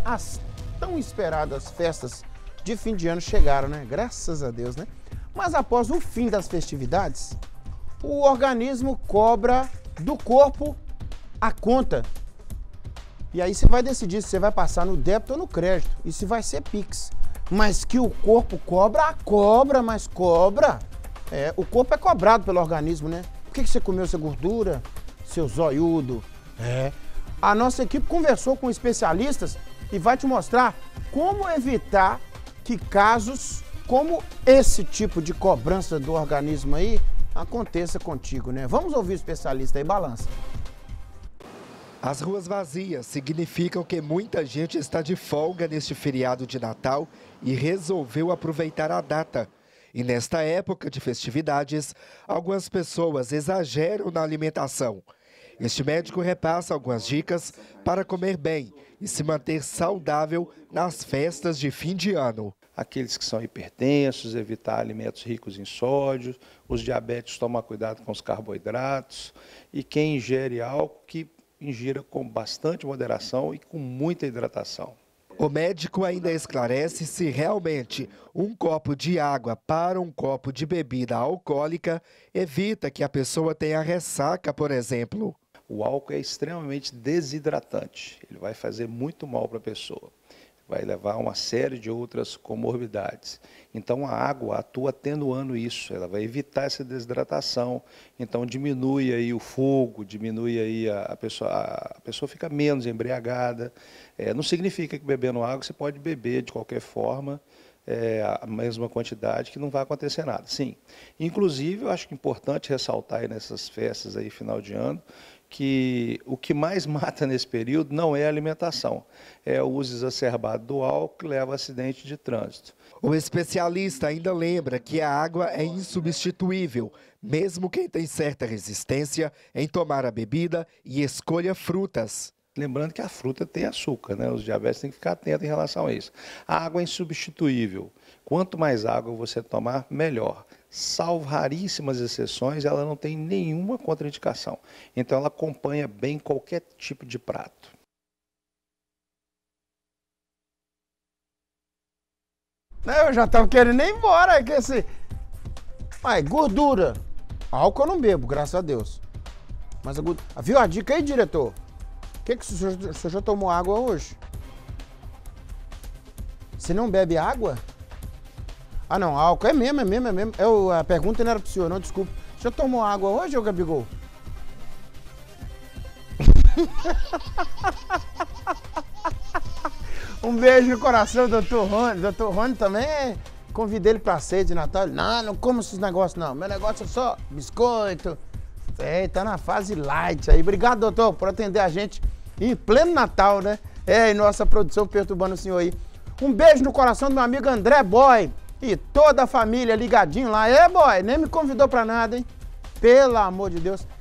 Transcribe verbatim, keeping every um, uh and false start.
as tão esperadas festas de fim de ano chegaram, né? Graças a Deus, né? Mas após o fim das festividades, o organismo cobra do corpo a conta. E aí você vai decidir se você vai passar no débito ou no crédito e se vai ser Pix. Mas que o corpo cobra, cobra, mas cobra. É, o corpo é cobrado pelo organismo, né? Por que que você comeu essa gordura? Seu zoiudo. É. A nossa equipe conversou com especialistas e vai te mostrar como evitar que casos como esse tipo de cobrança do organismo aí aconteça contigo, né? Vamos ouvir o especialista aí, balança. As ruas vazias significam que muita gente está de folga neste feriado de Natal e resolveu aproveitar a data. E nesta época de festividades, algumas pessoas exageram na alimentação. Este médico repassa algumas dicas para comer bem e se manter saudável nas festas de fim de ano. Aqueles que são hipertensos, evitar alimentos ricos em sódio, os diabéticos tomar cuidado com os carboidratos e quem ingere álcool que ingira com bastante moderação e com muita hidratação. O médico ainda esclarece se realmente um copo de água para um copo de bebida alcoólica evita que a pessoa tenha ressaca, por exemplo. O álcool é extremamente desidratante, ele vai fazer muito mal para a pessoa, vai levar a uma série de outras comorbidades. Então a água atua atenuando isso, ela vai evitar essa desidratação, então diminui aí o fogo, diminui aí a, a pessoa, a pessoa fica menos embriagada. É, não significa que bebendo água você pode beber de qualquer forma, é, a mesma quantidade, que não vai acontecer nada. Sim, inclusive eu acho que é importante ressaltar aí nessas festas aí final de ano, que o que mais mata nesse período não é a alimentação, é o uso exacerbado do álcool que leva a acidente de trânsito. O especialista ainda lembra que a água é insubstituível, mesmo quem tem certa resistência em tomar a bebida e escolha frutas. Lembrando que a fruta tem açúcar, né? Os diabéticos têm que ficar atentos em relação a isso. A água é insubstituível. Quanto mais água você tomar, melhor. Salvo raríssimas exceções, ela não tem nenhuma contraindicação. Então ela acompanha bem qualquer tipo de prato. Eu já tava querendo ir embora. Que esse... Ai, gordura. Álcool eu não bebo, graças a Deus. Mas a gordura... Viu a dica aí, diretor? O que, que o, senhor, o senhor já tomou água hoje? Você não bebe água? Ah, não, álcool é mesmo, é mesmo, é mesmo. Eu, a pergunta não era pro senhor, não, desculpa. O senhor tomou água hoje, ô Gabigol? Um beijo no coração, doutor Rony. doutor Rony também, convidei ele pra ceia de Natal. Não, não como esses negócios, não. Meu negócio é só biscoito. É, tá na fase light aí. Obrigado, doutor, por atender a gente em pleno Natal, né? É, e nossa produção perturbando o senhor aí. Um beijo no coração do meu amigo André Boy e toda a família ligadinho lá. É, boy, nem me convidou pra nada, hein? Pelo amor de Deus.